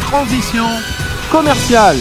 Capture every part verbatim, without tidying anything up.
transition commerciale.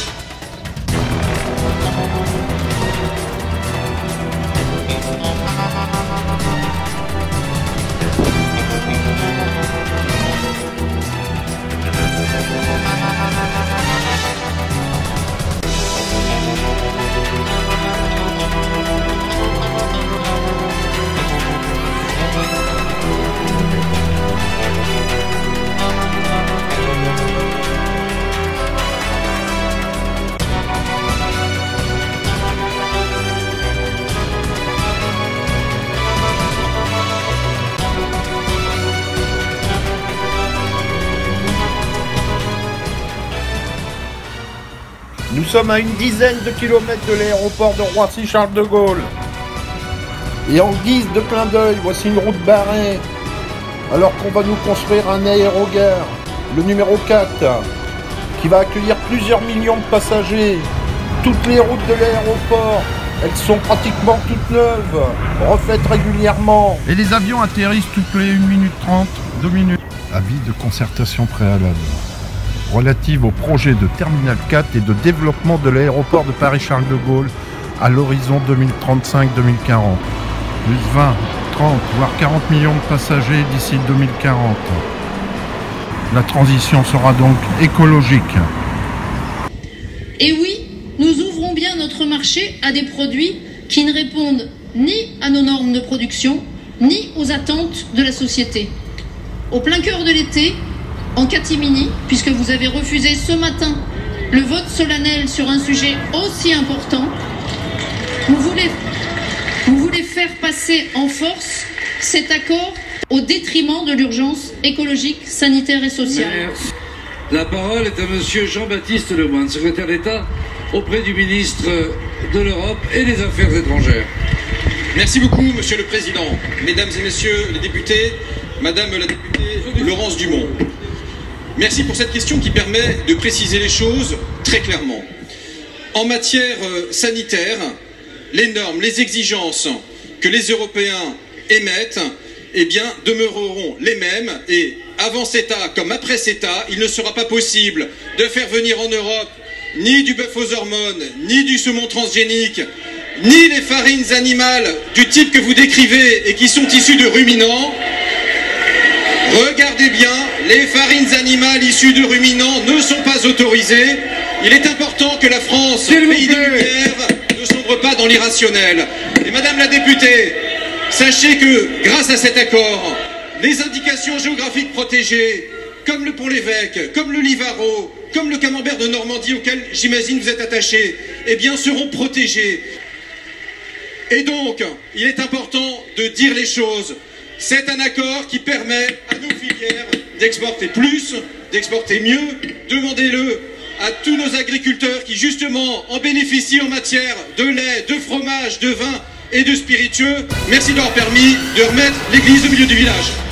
Nous sommes à une dizaine de kilomètres de l'aéroport de Roissy-Charles de Gaulle. Et en guise de clin d'œil, voici une route barrée. Alors qu'on va nous construire un aérogare, le numéro quatre, qui va accueillir plusieurs millions de passagers. Toutes les routes de l'aéroport, elles sont pratiquement toutes neuves, refaites régulièrement. Et les avions atterrissent toutes les une minute trente, deux minutes. Avis de concertation préalable relative au projet de Terminal quatre et de développement de l'aéroport de Paris-Charles de Gaulle à l'horizon deux mille trente-cinq deux mille quarante. Plus vingt, trente, voire quarante millions de passagers d'ici deux mille quarante. La transition sera donc écologique. Et oui, nous ouvrons bien notre marché à des produits qui ne répondent ni à nos normes de production, ni aux attentes de la société. Au plein cœur de l'été, en catimini, puisque vous avez refusé ce matin le vote solennel sur un sujet aussi important, vous voulez, vous voulez faire passer en force cet accord au détriment de l'urgence écologique, sanitaire et sociale. Merci. La parole est à monsieur Jean-Baptiste Lemoyne, secrétaire d'État auprès du ministre de l'Europe et des Affaires étrangères. Merci beaucoup, monsieur le Président. Mesdames et messieurs les députés, madame la députée Laurence Dumont. Merci pour cette question qui permet de préciser les choses très clairement. En matière sanitaire, les normes, les exigences que les Européens émettent, eh bien, demeureront les mêmes et avant CETA comme après CETA, il ne sera pas possible de faire venir en Europe ni du bœuf aux hormones, ni du saumon transgénique, ni les farines animales du type que vous décrivez et qui sont issues de ruminants. Regardez bien, les farines animales issues de ruminants ne sont pas autorisées. Il est important que la France, pays des Lumières, ne sombre pas dans l'irrationnel. Et madame la députée, sachez que, grâce à cet accord, les indications géographiques protégées, comme le Pont-l'Évêque, comme le Livaro, comme le camembert de Normandie auquel j'imagine vous êtes attachés, eh bien seront protégées. Et donc, il est important de dire les choses. C'est un accord qui permet à nos filières d'exporter plus, d'exporter mieux. Demandez-le à tous nos agriculteurs qui justement en bénéficient en matière de lait, de fromage, de vin et de spiritueux. Merci d'avoir permis de remettre l'église au milieu du village.